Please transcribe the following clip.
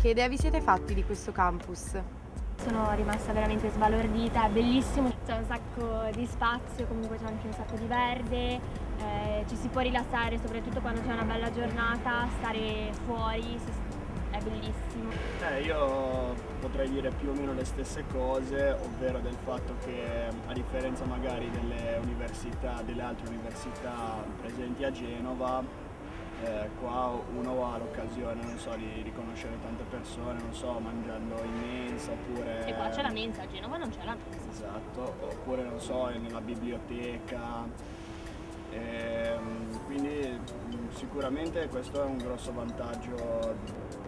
Che idea vi siete fatti di questo campus? Sono rimasta veramente sbalordita, è bellissimo, c'è un sacco di spazio, comunque c'è anche un sacco di verde, ci si può rilassare soprattutto quando c'è una bella giornata, stare fuori, è bellissimo. Io potrei dire più o meno le stesse cose, ovvero del fatto che a differenza magari delle altre università presenti a Genova, qua uno ha l'occasione, non so, di riconoscere tante persone, non so, mangiando in mensa oppure... E qua c'è la mensa, a Genova non c'è la mensa. Esatto, oppure non so, nella biblioteca. Quindi sicuramente questo è un grosso vantaggio